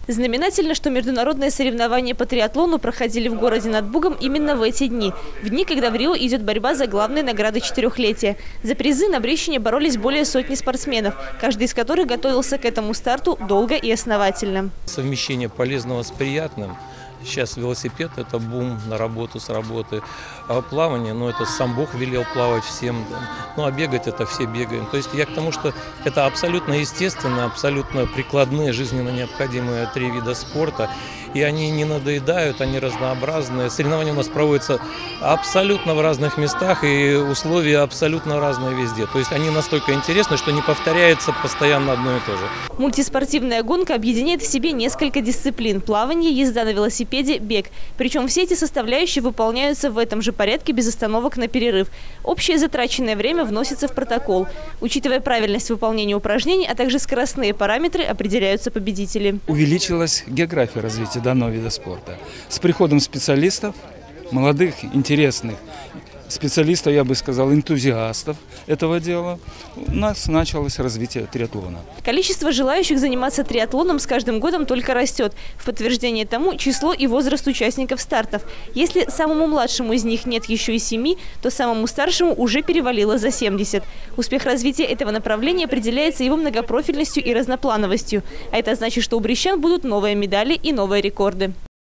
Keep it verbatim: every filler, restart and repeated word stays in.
Знаменательно, что международные соревнования по триатлону проходили в городе над Бугом именно в эти дни. В дни, когда в Рио идет борьба за главные награды четырехлетия. За призы на Брещине боролись более сотни спортсменов, каждый из которых готовился к этому старту долго и основательно. Совмещение полезного с приятным. Сейчас велосипед – это бум на работу с работы. А плавание, ну это сам Бог велел плавать всем. Ну а бегать – это все бегаем. То есть я к тому, что это абсолютно естественно, абсолютно прикладные, жизненно необходимые три вида спорта. И они не надоедают, они разнообразные. Соревнования у нас проводятся абсолютно в разных местах, и условия абсолютно разные везде. То есть они настолько интересны, что не повторяется постоянно одно и то же. Мультиспортивная гонка объединяет в себе несколько дисциплин – плавание, езда на велосипеде, бег. Причем все эти составляющие выполняются в этом же порядке без остановок на перерыв. Общее затраченное время вносится в протокол. Учитывая правильность выполнения упражнений, а также скоростные параметры, определяются победители. Увеличилась география развития данного вида спорта. С приходом специалистов, молодых, интересных специалистов, я бы сказал, энтузиастов этого дела, у нас началось развитие триатлона. Количество желающих заниматься триатлоном с каждым годом только растет. В подтверждение тому число и возраст участников стартов. Если самому младшему из них нет еще и семи, то самому старшему уже перевалило за семьдесят. Успех развития этого направления определяется его многопрофильностью и разноплановостью. А это значит, что у брещан будут новые медали и новые рекорды.